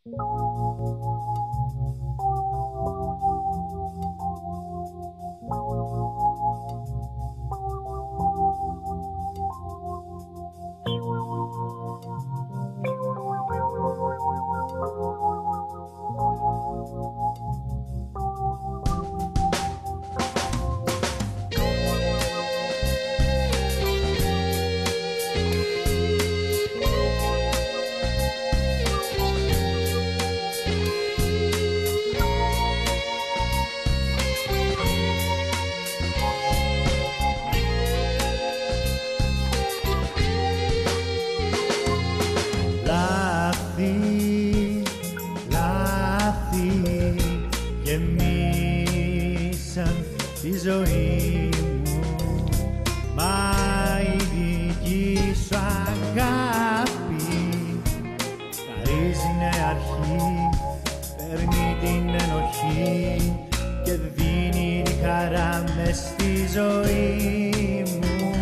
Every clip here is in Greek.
Γεμίσαν τη ζωή μου, μα η δική σου αγάπη χαρίζει νέα αρχή, παίρνει την ενοχή και δίνει τη χαρά μες στη ζωή μου.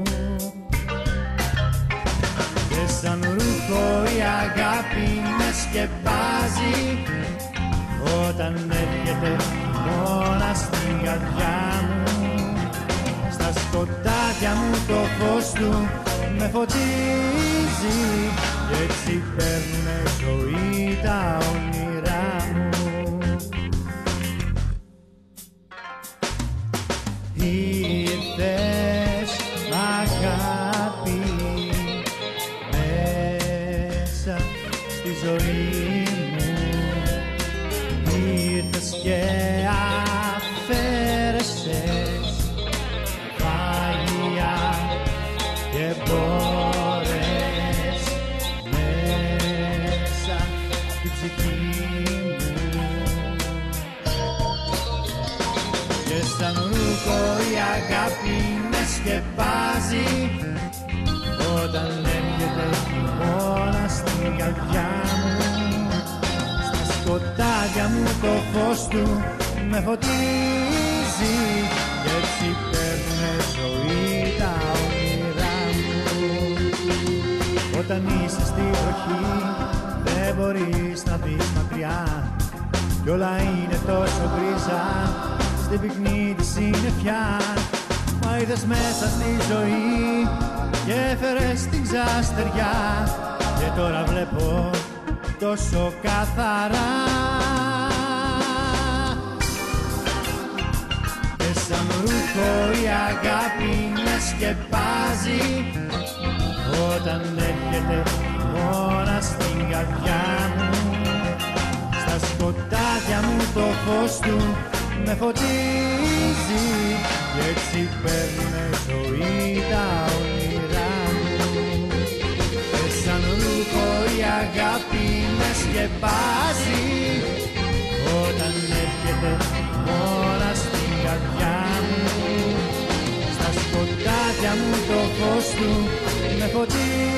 Και σαν ρούχο η αγάπη με σκεπάζει όταν έρχεται μόνα στην καρδιά μου. Στα σκοτάδια μου το φως του με φωτίζει κι έτσι παίρνουνε ζωή τα όνειρά μου. Ήρθες αγάπη μέσα στη ζωή μου, ήρθες και αφαίρεσες βάγια και μπόρες μέσα στη ψυχή μου. Και σαν ρούχο η αγάπη με σκεπάζει όταν έρχεται χειμώνα στην καρδιά μου. Στα σκοτάδια μου το φως του με φωτίζει κι έτσι παίρνουνε ζωή τα όνειρά μου. Όταν είσαι στη βροχή δεν μπορείς να δεις μακριά κι όλα είναι τόσο γκρίζα στην πυκνή τη συννεφιά. Μα ήρθες μέσα στη ζωή και έφερες την ξαστεριά και τώρα βλέπω τόσο καθαρά. Και σαν ρούχο η αγάπη με σκεπάζει όταν έρχεται μόνα στην καρδιά μου. Στα σκοτάδια μου το φως του με φωτίζει κι έτσι παίρνουνε ζωή τα όνειρά μου. Και σαν ρούχο η αγάπη με σκεπάζει όταν έρχεται μόνα στην καρδιά μου. Στα σκοτάδια μου το φως του με φωτίζει